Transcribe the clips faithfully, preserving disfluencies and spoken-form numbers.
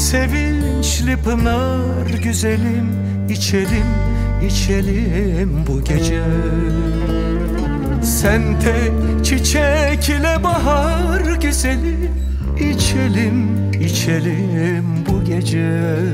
sevinçli pınar güzelim, içelim, içelim bu gece. Sen tek çiçekle bahar güzelim, içelim, içelim bu gece.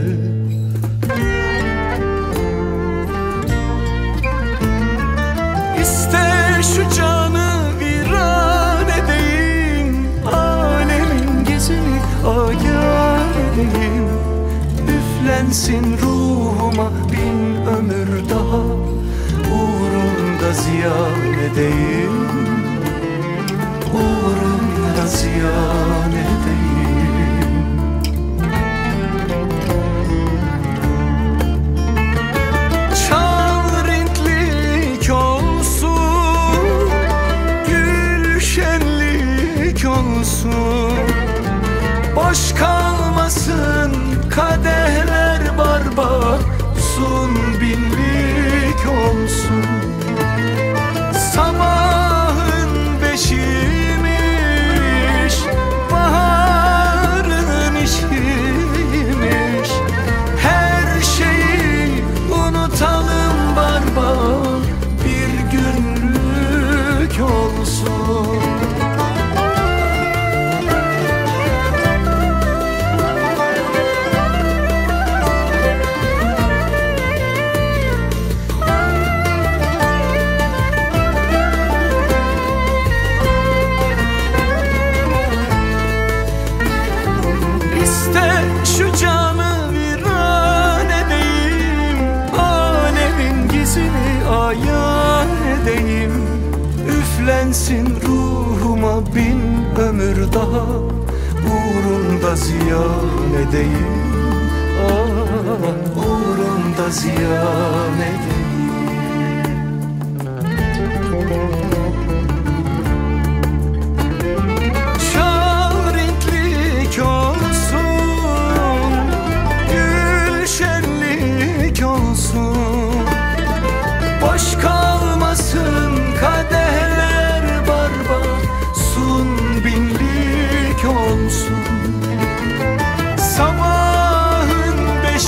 İste şu canı viran edeyim, alemin gezini ayar edeyim. Üflensin ruhuma bin ömür daha, uğrunda ziyan edeyim, uğrunda ziyan edeyim. Çal renklik olsun, gül şenlik olsun, boş kalmasın kadehler barbar, sun binlik olsun. Sabahın beşiymiş, baharın işiymiş. Her şeyi unutalım barbar, bir günlük olsun. Şu canı viran edeyim, alemin gizini ayar edeyim. Üflensin ruhuma bin ömür daha, uğrunda ziyan edeyim, ah, uğrunda ziyan edeyim. Boş kalmasın kadehler barbar, sun binlik olsun. Sabahın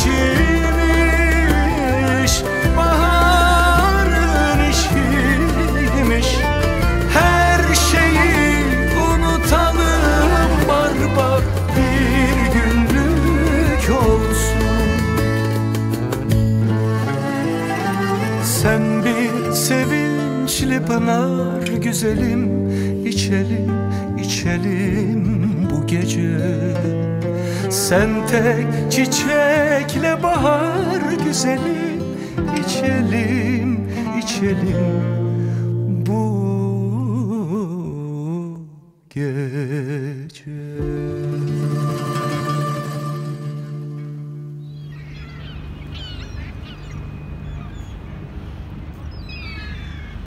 beşiymiş, baharın işiymiş. Her şeyi unutalım barbar, bir günlük olsun. Sen bir sevinçli pınar güzelim, içelim, içelim bu gece. Sen tek çiçekle bahar güzelim, içelim, içelim